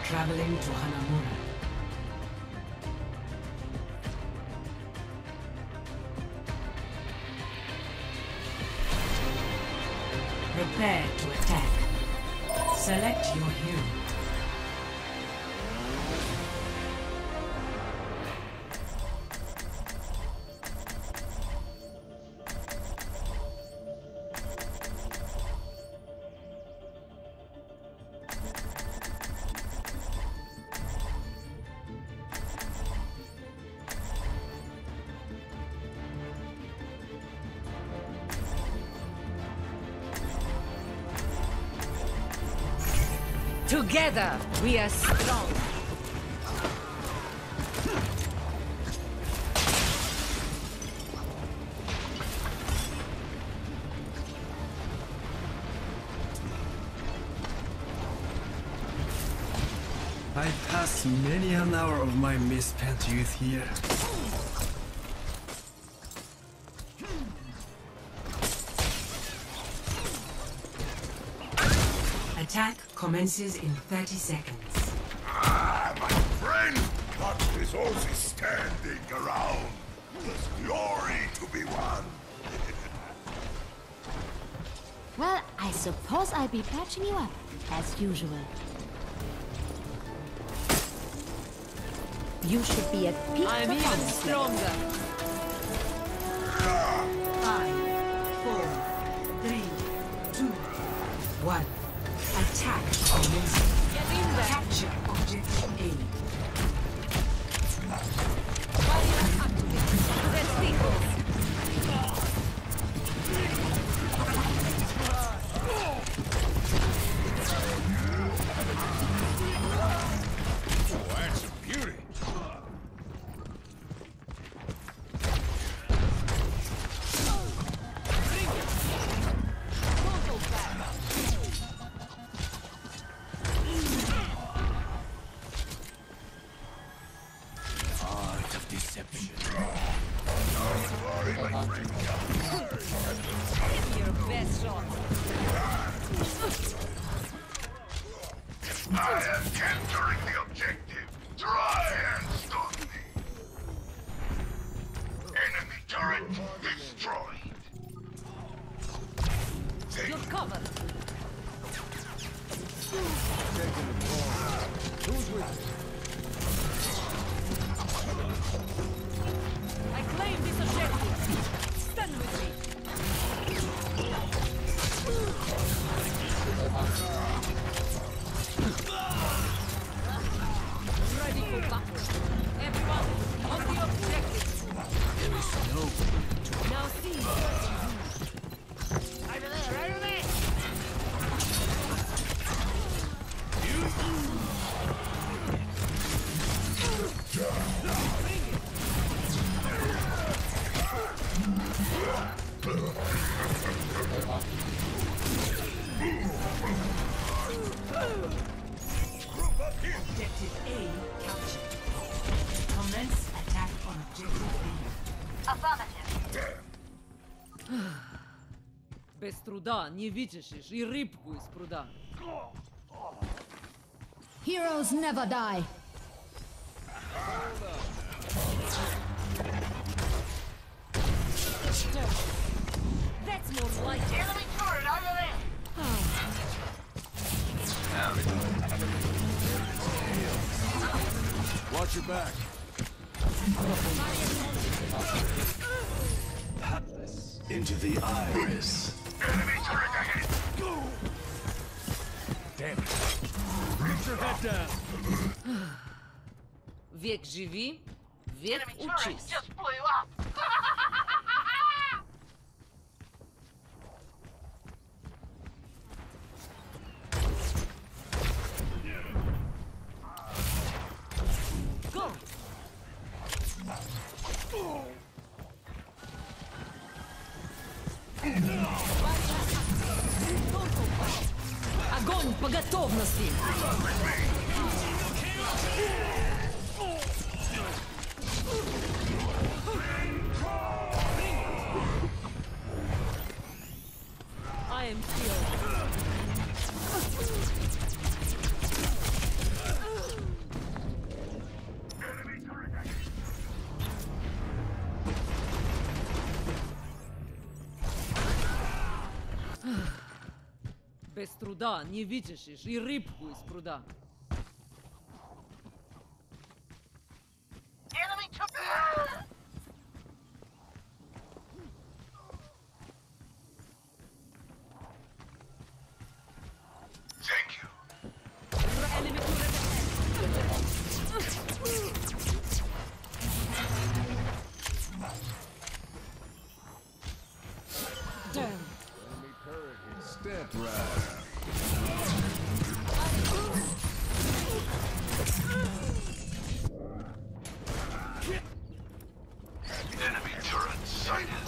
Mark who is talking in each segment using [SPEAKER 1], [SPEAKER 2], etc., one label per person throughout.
[SPEAKER 1] Traveling to Hanamura. Prepare to attack. Select your hero.
[SPEAKER 2] Together, we are strong.
[SPEAKER 3] I passed many an hour of my misspent youth here.
[SPEAKER 1] Attack commences in 30 seconds.
[SPEAKER 4] Ah, my friend! What resources standing around? There's glory to be won!
[SPEAKER 5] Well, I suppose I'll be patching you up, as usual. You should be at peak
[SPEAKER 2] I'm even
[SPEAKER 5] performance level.
[SPEAKER 2] stronger.
[SPEAKER 1] 5, 4, 3, 2, 1. Attack commencing.
[SPEAKER 2] Get in there.
[SPEAKER 1] Capture objective A.
[SPEAKER 2] Let's see.
[SPEAKER 4] Oh, that's a beauty!
[SPEAKER 3] Art of deception.
[SPEAKER 4] Glory, my friend!
[SPEAKER 2] Give me your best shot.
[SPEAKER 4] I am capturing the objective. Try and stop me. Enemy turret destroyed.
[SPEAKER 2] You're covered. I claim this objective. Stand with me. Ready for battle. Everyone, on the objective.
[SPEAKER 3] There is no
[SPEAKER 2] Now see. Right there, right there.
[SPEAKER 1] Objective A captured. Commence attack on objective B.
[SPEAKER 2] Без труда не вычешешь и рыбку из пруда.
[SPEAKER 5] Heroes never die.
[SPEAKER 2] That's more like it.
[SPEAKER 4] Enemy turret over there!
[SPEAKER 3] Watch your back. Into the iris.
[SPEAKER 4] Enemy turret ahead!
[SPEAKER 3] Damn it. Reach your head down.
[SPEAKER 2] Век живи, век учись.
[SPEAKER 4] just blew up!
[SPEAKER 2] Go! Огонь по готовности! I am healed. Без труда не вытащишь и рыбку из пруда.
[SPEAKER 4] Thank you.
[SPEAKER 2] Enemy turret ahead. Damn.
[SPEAKER 3] Step right.
[SPEAKER 4] Enemy turret sighted.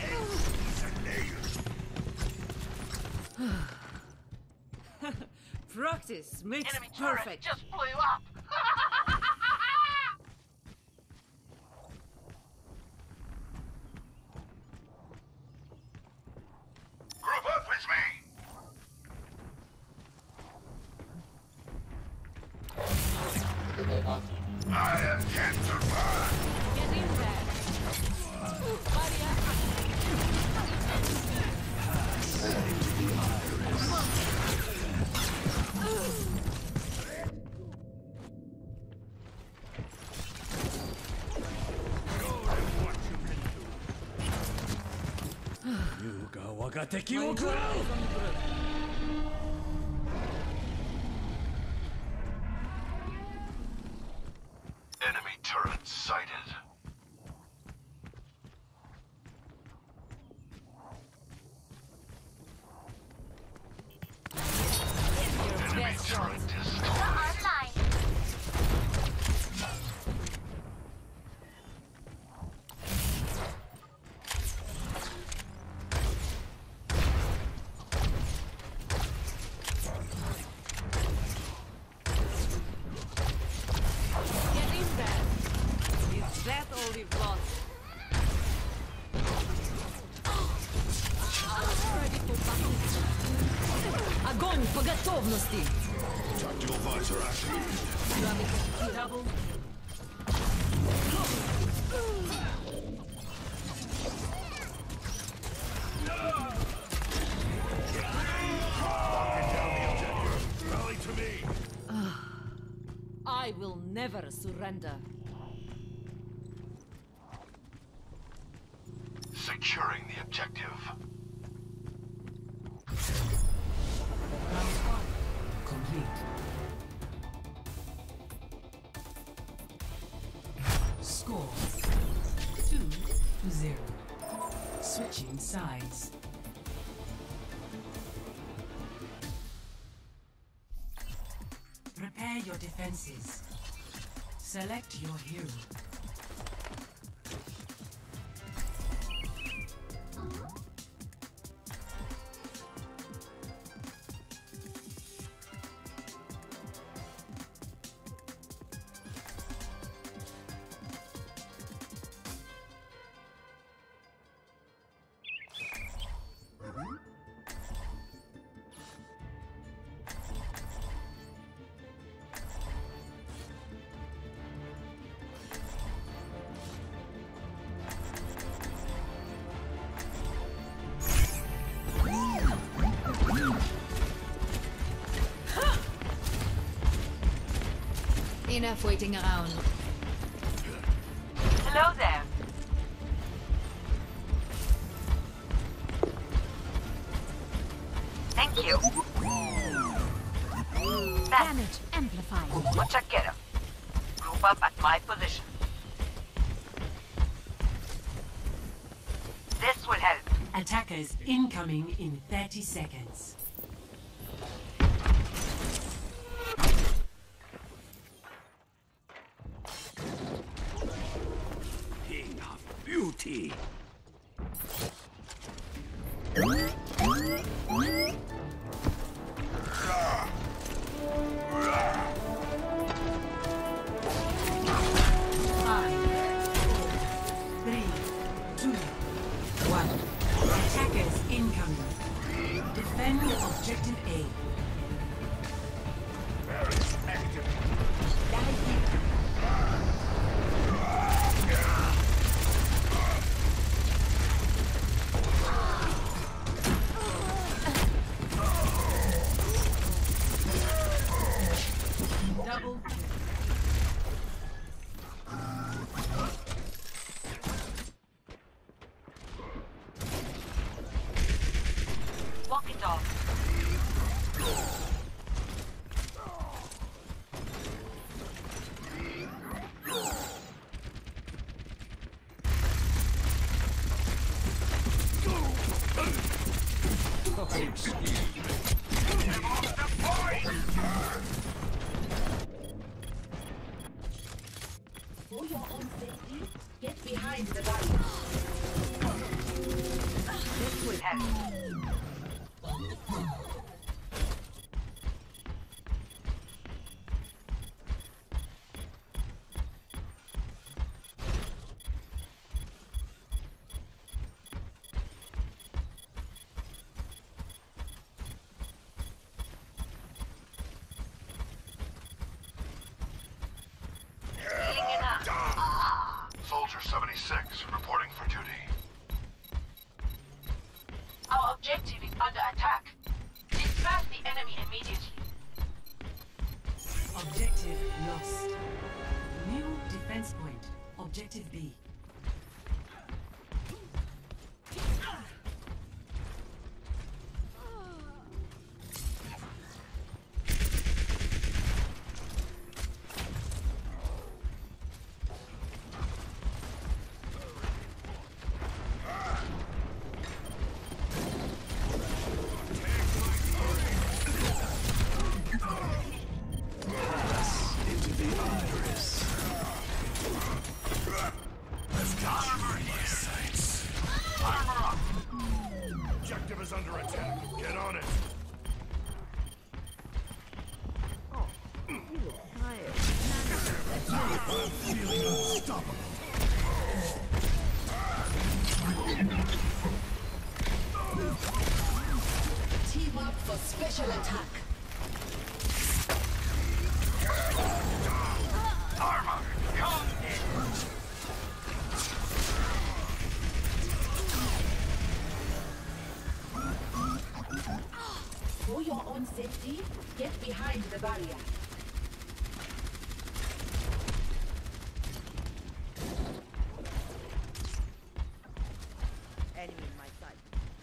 [SPEAKER 2] Practice makes perfect.
[SPEAKER 6] Just blew up.
[SPEAKER 4] Group up with me. I am cancer man.
[SPEAKER 2] Get in there.
[SPEAKER 4] Enemy turret sighted. Enemy turret destroyed.
[SPEAKER 6] Online.
[SPEAKER 2] Get in there. Is that all you've got? Огонь по готовности!
[SPEAKER 4] Tactical visor active.
[SPEAKER 2] Double.
[SPEAKER 4] Rally to me.
[SPEAKER 2] I will never surrender.
[SPEAKER 4] Securing the objective.
[SPEAKER 1] Round one. Complete. Score 2-0. Switching sides. Prepare your defenses. Select your hero.
[SPEAKER 5] Enough waiting around.
[SPEAKER 6] Hello there. Thank you.
[SPEAKER 5] Damage amplified.
[SPEAKER 6] Mucha quiero. Group up at my position. This will help.
[SPEAKER 1] Attackers incoming in 30 seconds.
[SPEAKER 4] King of beauty.
[SPEAKER 1] Five, four, three, two, one. Attackers incoming. Defend objective A. For your own safety, get behind the barrier.
[SPEAKER 6] This will help.
[SPEAKER 4] Soldier 76, reporting for duty.
[SPEAKER 6] Our objective is under attack. Disperse the enemy immediately.
[SPEAKER 1] Objective lost. New defense point. Objective B.
[SPEAKER 4] Objective is under attack. Get on it. I'm feeling unstoppable.
[SPEAKER 1] Team up for special attack.
[SPEAKER 4] Armor, come in.
[SPEAKER 1] For your own safety, get behind the barrier.
[SPEAKER 2] Enemy in my sight.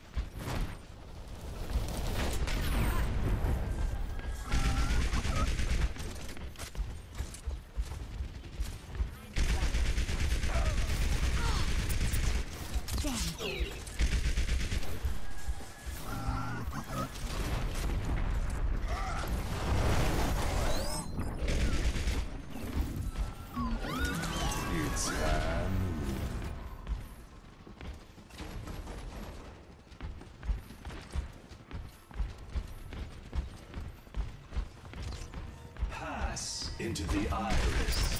[SPEAKER 3] Pass into the iris.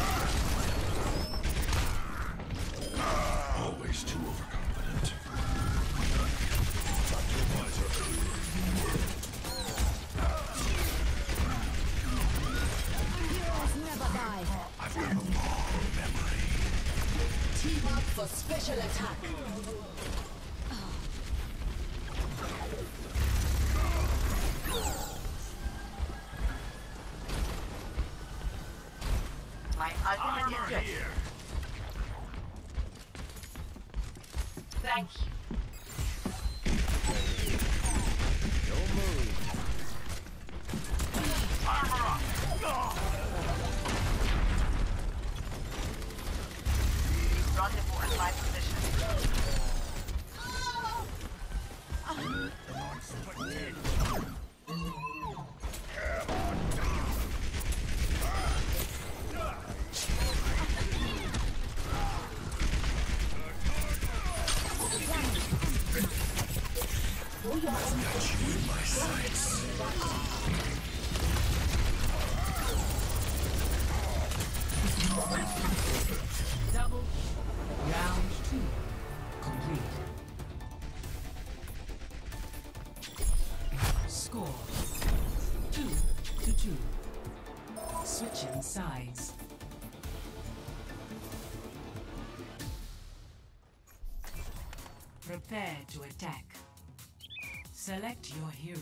[SPEAKER 4] Always too overconfident.
[SPEAKER 5] Heroes never die.
[SPEAKER 4] I've got a long memory.
[SPEAKER 1] Team up for special attack.
[SPEAKER 6] My ultimate is ready.
[SPEAKER 4] Here.
[SPEAKER 6] Thank you. Rendezvous at my position.
[SPEAKER 1] Double. Round 2. Complete. Score 2-2. Switching sides. Prepare to attack. Select your hero.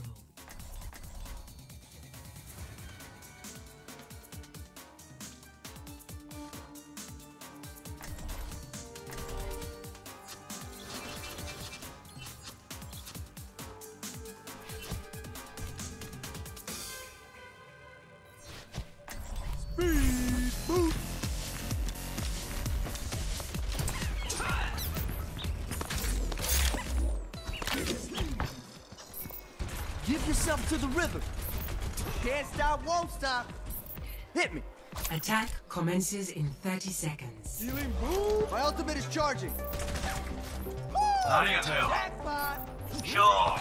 [SPEAKER 7] Take yourself to the river. Can't stop, won't stop. Hit me.
[SPEAKER 1] Attack commences in 30 seconds.
[SPEAKER 7] Healing boom. My ultimate is charging.
[SPEAKER 4] Arigato.
[SPEAKER 7] Jackpot.
[SPEAKER 4] Sure.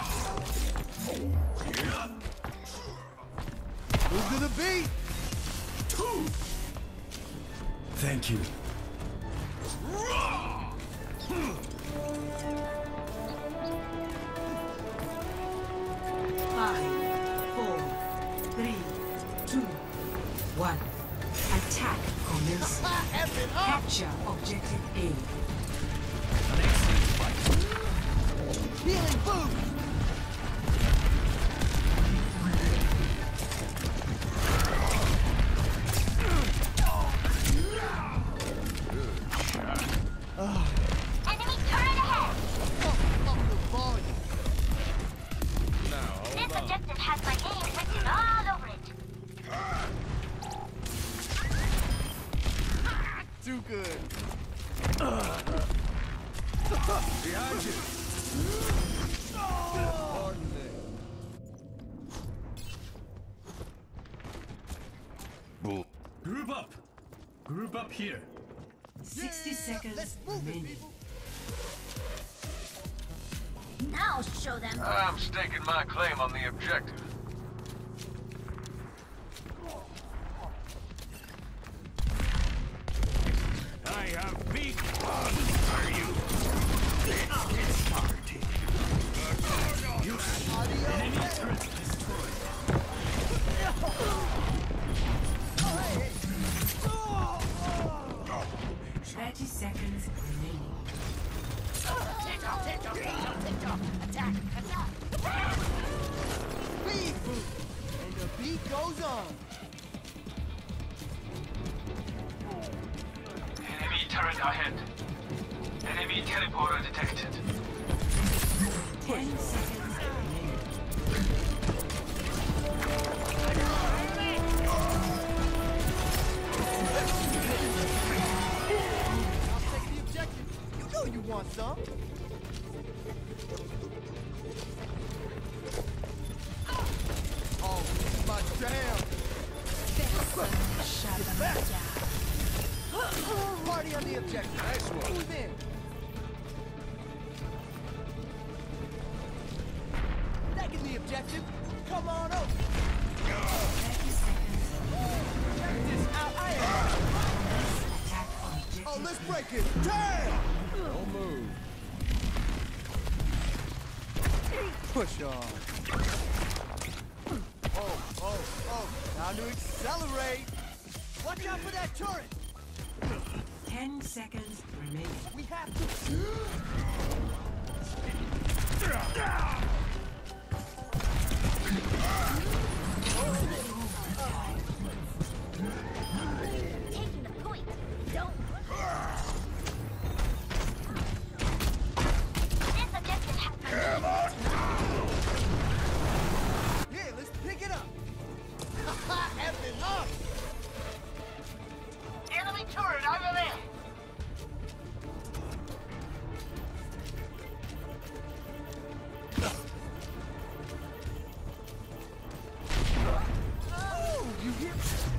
[SPEAKER 7] Move to the beat.
[SPEAKER 3] Thank you.
[SPEAKER 1] Five, four, three, two, one. Attack commences.
[SPEAKER 7] F it up.
[SPEAKER 1] Capture objective A.
[SPEAKER 7] Healing boom.
[SPEAKER 6] Enemy turret ahead!
[SPEAKER 7] Fuck the volume.
[SPEAKER 6] This objective has my name written all over it.
[SPEAKER 7] Too good.
[SPEAKER 4] Behind you. Bull.
[SPEAKER 3] Group up. Group up here.
[SPEAKER 1] 60 seconds
[SPEAKER 7] Let's move it,
[SPEAKER 1] remaining.
[SPEAKER 7] people.
[SPEAKER 5] Now show them.
[SPEAKER 8] I'm staking my claim on the objective.
[SPEAKER 4] I have big fun for you. Let's get started.
[SPEAKER 3] Enemy turret destroyed.
[SPEAKER 1] 30 seconds remaining.
[SPEAKER 7] Speed boom. And the beat goes on.
[SPEAKER 8] Enemy turret ahead. Enemy teleporter detected.
[SPEAKER 1] 10 seconds remaining.
[SPEAKER 7] I'll take the objective. You know you want some. Oh, this is my jam. Party on the objective.
[SPEAKER 4] Nice one.
[SPEAKER 7] Who's in? Taking the objective. Come on over.
[SPEAKER 1] 30 seconds.
[SPEAKER 7] Check this out. I am.
[SPEAKER 1] Attack objective.
[SPEAKER 7] Oh, let's break it. Damn! Don't move. Push on. Oh. Time to accelerate. Watch out for that turret.
[SPEAKER 1] 10 seconds remaining.
[SPEAKER 7] We have to.
[SPEAKER 5] Taking the point. Don't.
[SPEAKER 6] This objective has
[SPEAKER 7] Yeah, let's pick it up. F it up.
[SPEAKER 6] enemy turret over there.
[SPEAKER 7] Oh, you hear?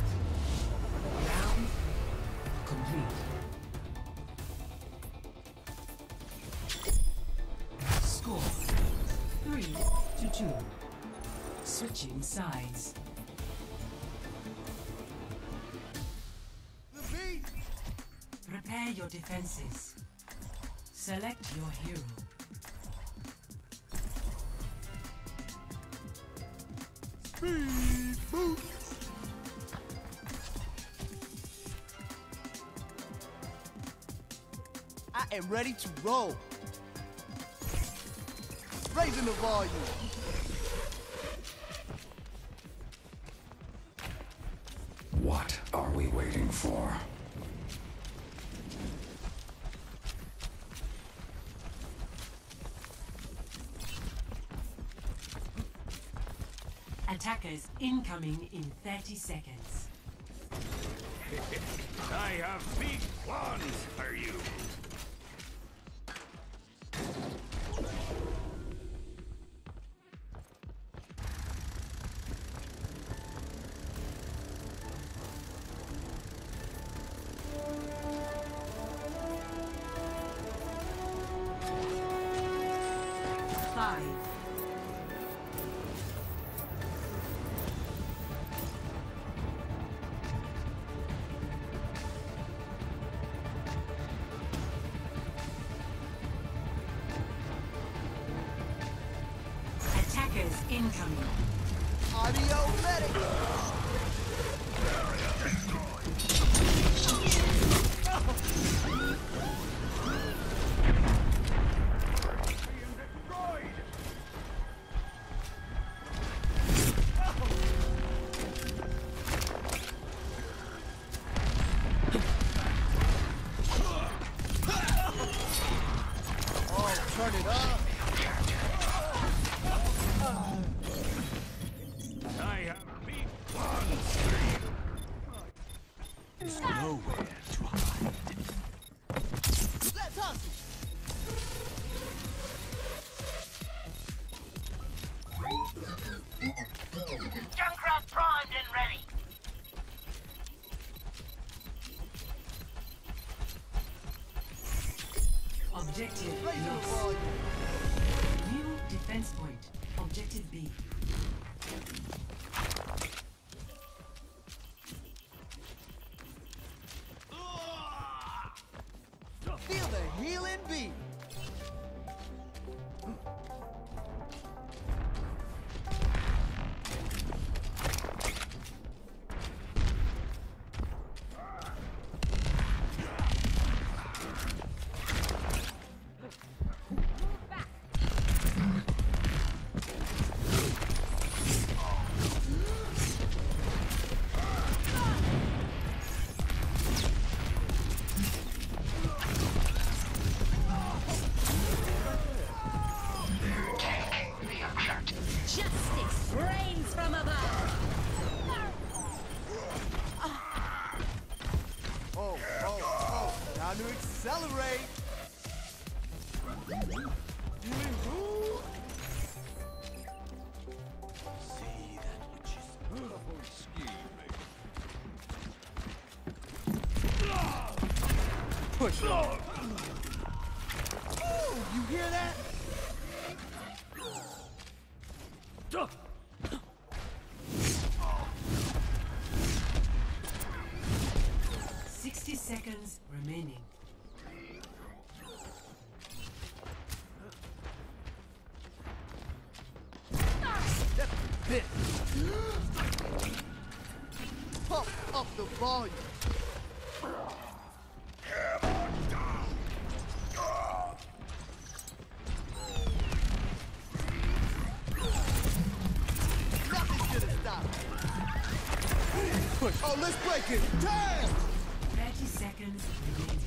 [SPEAKER 1] Round complete. Score 3-2. Switching sides.
[SPEAKER 7] The beat.
[SPEAKER 1] Prepare your defenses. Select your hero.
[SPEAKER 7] Speed boost. I am ready to roll. Raising the volume.
[SPEAKER 4] What are we waiting for?
[SPEAKER 1] Attackers incoming in 30 seconds.
[SPEAKER 4] I have big plans for you.
[SPEAKER 1] 5. Attackers incoming.
[SPEAKER 7] Audio medic. Turn it up.
[SPEAKER 4] I have beat one stream. There's nowhere to hide.
[SPEAKER 7] Let's hustle.
[SPEAKER 6] Junkrat primed and ready.
[SPEAKER 1] Objective
[SPEAKER 7] Raise the
[SPEAKER 1] lost.
[SPEAKER 7] volume.
[SPEAKER 1] New defense point. Objective B.
[SPEAKER 7] Feel the healing beat.
[SPEAKER 5] Justice reigns from above.
[SPEAKER 7] Oh. Time to accelerate. See that which is push on. Oh, you hear that?
[SPEAKER 1] 60 seconds remaining.
[SPEAKER 7] Bit. Pump up the volume. Nothing's gonna stop it. Push. Oh, let's break it. Damn!
[SPEAKER 1] 30 seconds remaining.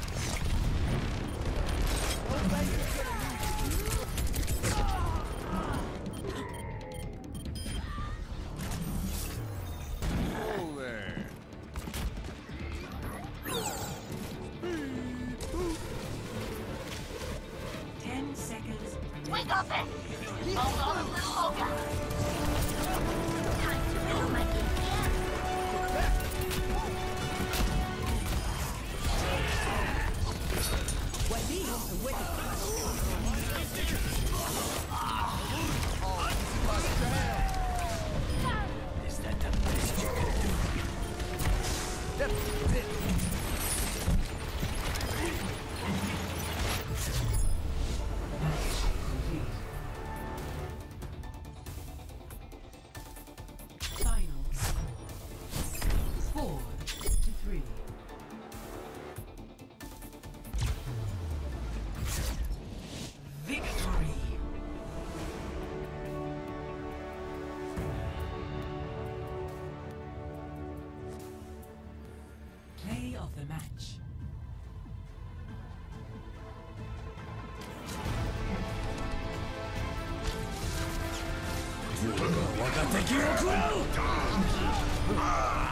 [SPEAKER 4] Oh, there.
[SPEAKER 1] 10 seconds
[SPEAKER 6] We
[SPEAKER 1] remaining.
[SPEAKER 6] got this. Hold on a little longer. Time to build my
[SPEAKER 4] Is that the best you can do?
[SPEAKER 7] That's it.
[SPEAKER 1] Final score 4-3. Victory. Play of the match.
[SPEAKER 3] Wakatekiを食らう